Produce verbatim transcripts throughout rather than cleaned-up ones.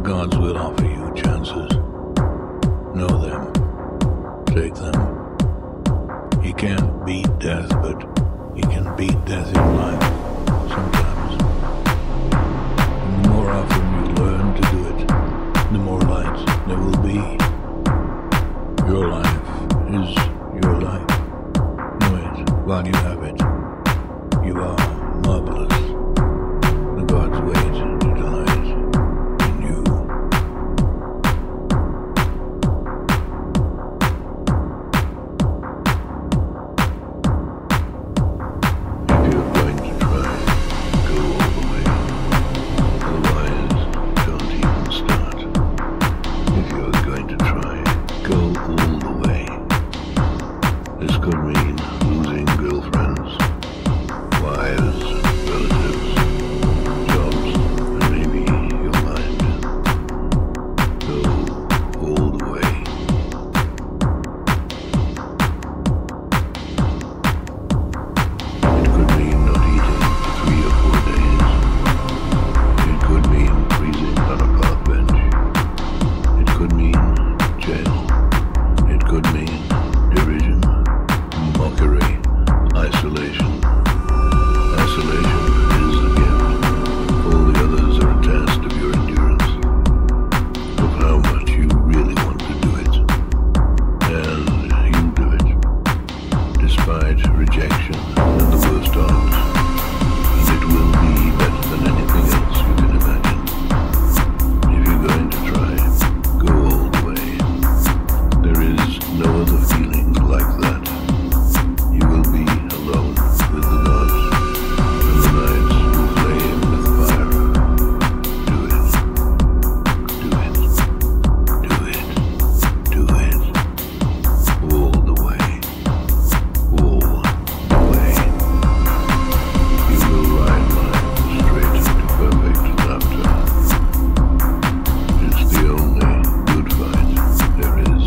gods will offer you chances. Know them. Take them. He can't beat death, but he can beat death in life, sometimes. And the more often you learn to do it, the more light there will be. Your life is your life. Know it while you have it. You are marvelous. The gods wait to delight in you. If you're going to try, go all the way. Otherwise, don't even start. If you're going to try, go all the way. This could mean losing girlfriends, wives, relatives, jobs, and maybe your mind. Go all the way. It could mean not eating for three or four days. It could mean freezing on a park bench. It could mean jail. It could mean derision, mockery, isolation. Isolation is a gift. All the others are a test of your endurance, of how much you really want to do it. And you'll do it, despite rejection and the worst odds. And it will be better than anything else you can imagine. If you're going to try, go all the way. There is no other feeling like that. You will be alone with the gods, and the nights will flame with fire. Do it. Do it. Do it. Do it. All the way. All the way. You will ride life straight to perfect laughter. It's the only good fight there is.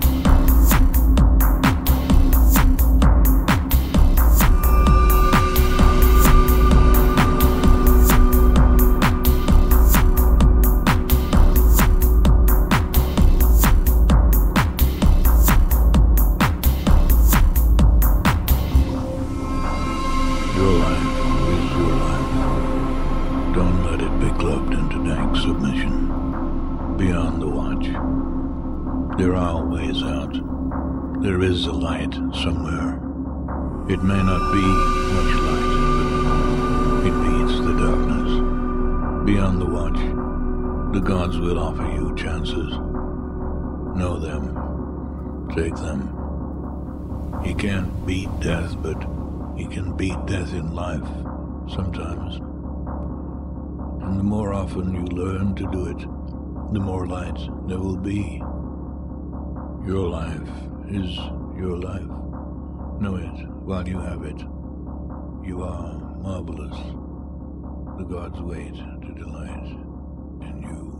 Your life is your life. Don't let it be clubbed into dank submission. Beyond the watch, there are ways out. There is a light somewhere. It may not be much light, but it beats the darkness. Beyond the watch, the gods will offer you chances. Know them. Take them. He can't beat death, but he can beat death in life, sometimes. And the more often you learn to do it, the more light there will be. Your life is your life. Know it while you have it. You are marvelous. The gods wait to delight in you.